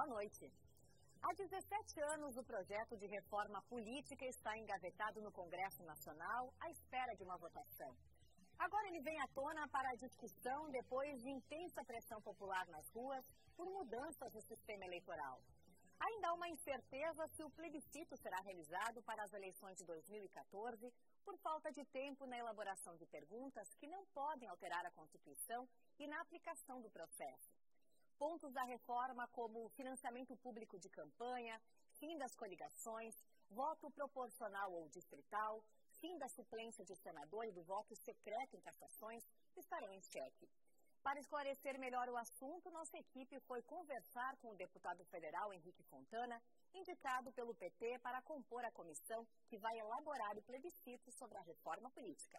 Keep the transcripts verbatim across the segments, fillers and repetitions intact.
Boa noite. Há dezessete anos, o projeto de reforma política está engavetado no Congresso Nacional à espera de uma votação. Agora ele vem à tona para a discussão depois de intensa pressão popular nas ruas por mudanças no sistema eleitoral. Ainda há uma incerteza se o plebiscito será realizado para as eleições de dois mil e quatorze por falta de tempo na elaboração de perguntas que não podem alterar a Constituição e na aplicação do processo. Pontos da reforma como financiamento público de campanha, fim das coligações, voto proporcional ou distrital, fim da suplência de senador e do voto secreto em cassações estarão em xeque. Para esclarecer melhor o assunto, nossa equipe foi conversar com o deputado federal Henrique Fontana, indicado pelo P T para compor a comissão que vai elaborar o plebiscito sobre a reforma política.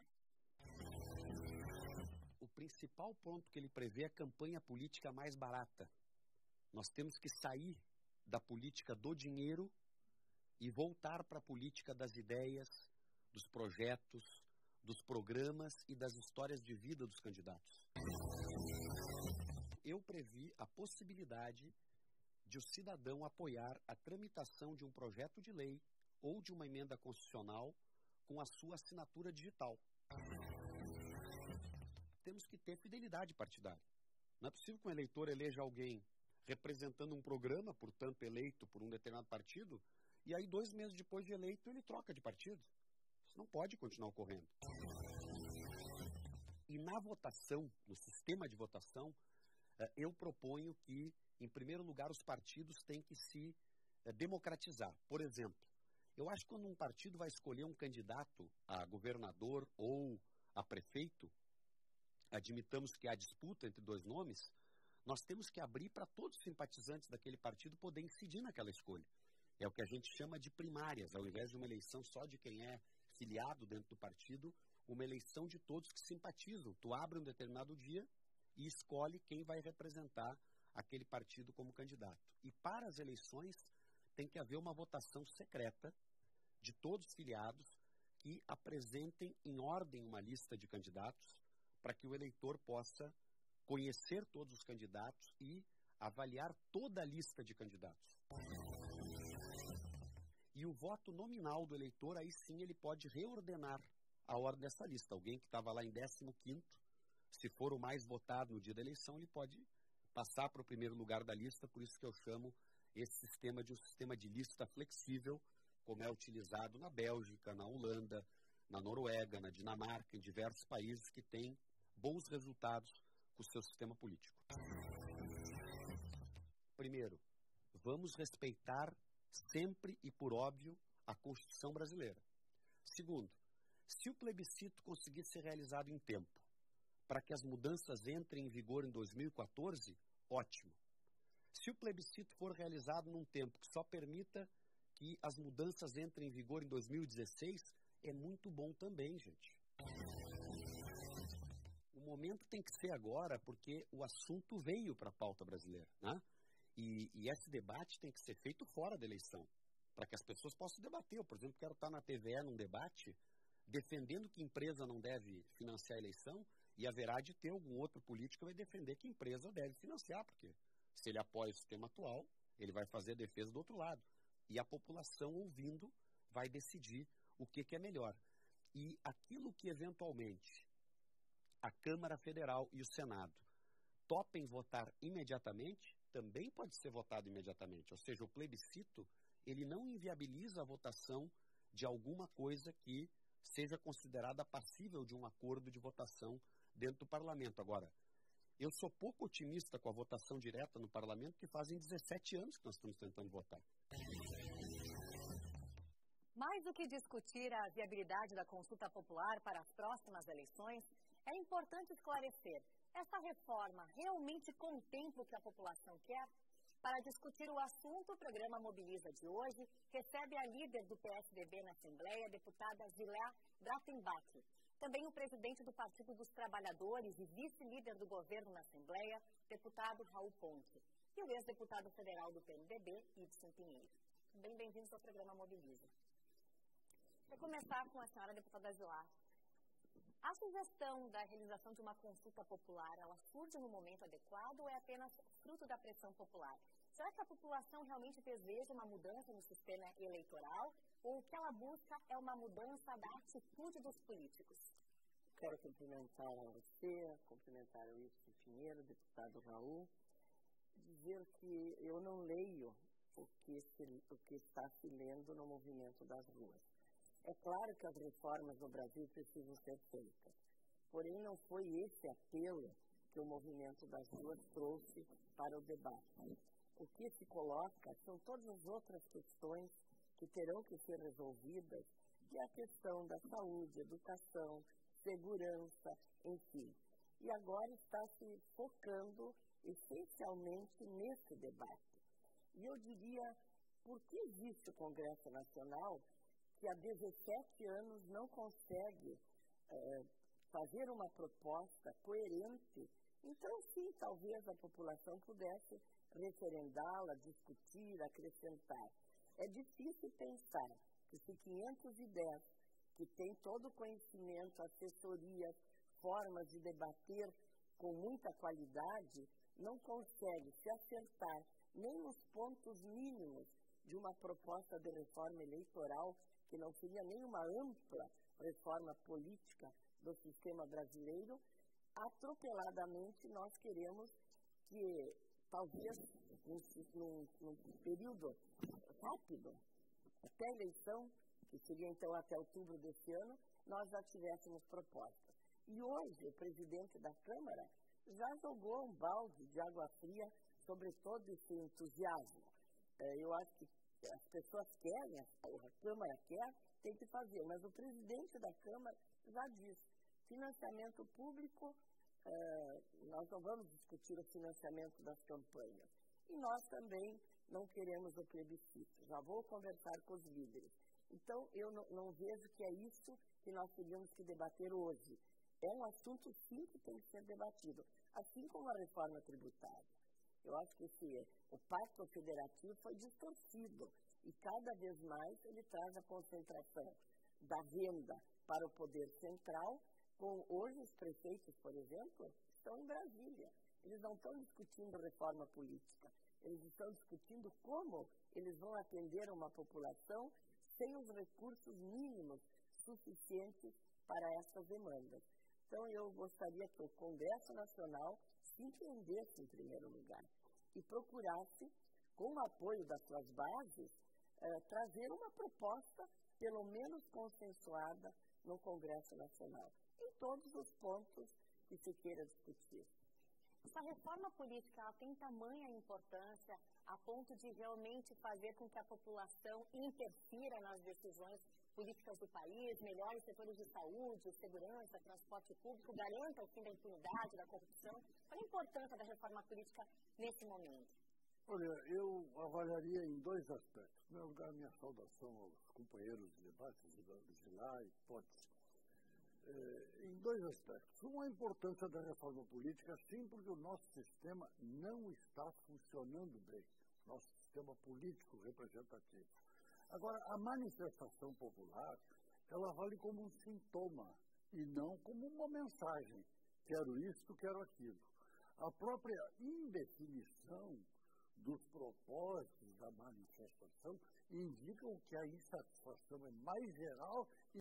O principal ponto que ele prevê é a campanha política mais barata. Nós temos que sair da política do dinheiro e voltar para a política das ideias, dos projetos, dos programas e das histórias de vida dos candidatos. Eu previ a possibilidade de o cidadão apoiar a tramitação de um projeto de lei ou de uma emenda constitucional com a sua assinatura digital. Temos que ter fidelidade partidária. Não é possível que um eleitor eleja alguém representando um programa, portanto eleito por um determinado partido, e aí dois meses depois de eleito ele troca de partido. Isso não pode continuar ocorrendo. E na votação, no sistema de votação, eu proponho que, em primeiro lugar, os partidos têm que se democratizar. Por exemplo, eu acho que quando um partido vai escolher um candidato a governador ou a prefeito, admitamos que há disputa entre dois nomes, nós temos que abrir para todos os simpatizantes daquele partido poder incidir naquela escolha. É o que a gente chama de primárias, ao invés de uma eleição só de quem é filiado dentro do partido, uma eleição de todos que simpatizam. Tu abre um determinado dia e escolhe quem vai representar aquele partido como candidato. E para as eleições tem que haver uma votação secreta de todos os filiados que apresentem em ordem uma lista de candidatos para que o eleitor possa conhecer todos os candidatos e avaliar toda a lista de candidatos. E o voto nominal do eleitor, aí sim ele pode reordenar a ordem dessa lista. Alguém que estava lá em décimo quinto, se for o mais votado no dia da eleição, ele pode passar para o primeiro lugar da lista, por isso que eu chamo esse sistema de um sistema de lista flexível, como é utilizado na Bélgica, na Holanda, na Noruega, na Dinamarca, em diversos países que têm bons resultados com o seu sistema político. Primeiro, vamos respeitar sempre e por óbvio a Constituição brasileira. Segundo, se o plebiscito conseguir ser realizado em tempo, para que as mudanças entrem em vigor em dois mil e quatorze, ótimo. Se o plebiscito for realizado num tempo que só permita que as mudanças entrem em vigor em dois mil e dezesseis, é muito bom também, gente. O momento tem que ser agora, porque o assunto veio para a pauta brasileira, né? E, e esse debate tem que ser feito fora da eleição, para que as pessoas possam debater. Eu, por exemplo, quero estar na T V E num debate defendendo que empresa não deve financiar a eleição e haverá de ter algum outro político que vai defender que empresa deve financiar, porque se ele apoia o sistema atual, ele vai fazer a defesa do outro lado. E a população, ouvindo, vai decidir o que, que é melhor. E aquilo que, eventualmente, a Câmara Federal e o Senado topem votar imediatamente, também pode ser votado imediatamente. Ou seja, o plebiscito, ele não inviabiliza a votação de alguma coisa que seja considerada passível de um acordo de votação dentro do parlamento. Agora, eu sou pouco otimista com a votação direta no parlamento, porque fazem dezessete anos que nós estamos tentando votar. Mais do que discutir a viabilidade da consulta popular para as próximas eleições, é importante esclarecer, essa reforma realmente contempla o que a população quer? Para discutir o assunto, o programa Mobiliza de hoje recebe a líder do P S D B na Assembleia, deputada Zilea Bratenbach. Também o presidente do Partido dos Trabalhadores e vice-líder do governo na Assembleia, deputado Raul Ponte. E o ex-deputado federal do P M D B, Ibsen Pinheiro. Bem bem-vindos ao programa Mobiliza. Vou começar com a senhora deputada Zilea. A sugestão da realização de uma consulta popular, ela surge no momento adequado ou é apenas fruto da pressão popular? Será que a população realmente deseja uma mudança no sistema eleitoral ou o que ela busca é uma mudança da atitude dos políticos? Quero cumprimentar a você, cumprimentar o Wilson Pinheiro, deputado Raul, dizer que eu não leio o que, se, o que está se lendo no movimento das ruas. É claro que as reformas no Brasil precisam ser feitas, porém não foi esse apelo que o movimento das ruas trouxe para o debate. O que se coloca são todas as outras questões que terão que ser resolvidas, que é a questão da saúde, educação, segurança, enfim. E agora está se focando essencialmente nesse debate. E eu diria, por que existe o Congresso Nacional que há dezessete anos não consegue eh, fazer uma proposta coerente? Então, sim, talvez a população pudesse referendá-la, discutir, acrescentar. É difícil pensar que se quinhentos e dez, que tem todo o conhecimento, assessorias, formas de debater com muita qualidade, não consegue se acertar nem nos pontos mínimos de uma proposta de reforma eleitoral, que não seria nem uma ampla reforma política do sistema brasileiro, atropeladamente nós queremos que, talvez, num, num, num período rápido, até a eleição, que seria então até outubro desse ano, nós já tivéssemos propostas. E hoje o presidente da Câmara já jogou um balde de água fria sobre todo esse entusiasmo. Eu acho que as pessoas querem, a Câmara quer, tem que fazer, mas o presidente da Câmara já disse, financiamento público, nós não vamos discutir o financiamento das campanhas. E nós também não queremos o plebiscito. Já vou conversar com os líderes. Então, eu não, não vejo que é isso que nós teríamos que debater hoje. É um assunto, sim, que tem que ser debatido, assim como a reforma tributária. Eu acho que esse, o pacto federativo foi distorcido e cada vez mais ele traz a concentração da renda para o poder central, com hoje os prefeitos, por exemplo, estão em Brasília. Eles não estão discutindo reforma política, eles estão discutindo como eles vão atender uma população sem os recursos mínimos suficientes para essas demandas. Então, eu gostaria que o Congresso Nacional se entendesse em primeiro lugar e procurasse, com o apoio das suas bases, eh, trazer uma proposta, pelo menos consensuada, no Congresso Nacional, em todos os pontos que se queira discutir. Essa reforma política ela tem tamanha importância a ponto de realmente fazer com que a população interfira nas decisões políticas do país, melhore os setores de saúde, segurança, transporte público, garanta o fim da impunidade, da corrupção. Qual a importância da reforma política nesse momento? Olha, eu avaliaria em dois aspectos. Em primeiro lugar, minha saudação aos companheiros de debate, Zilá e Potts. É, em dois aspectos. Um, a importância da reforma política, sim, porque o nosso sistema não está funcionando bem, nosso sistema político representativo. Agora, a manifestação popular, ela vale como um sintoma e não como uma mensagem. Quero isto, quero aquilo. A própria indefinição dos propósitos da manifestação indicam que a insatisfação é mais geral e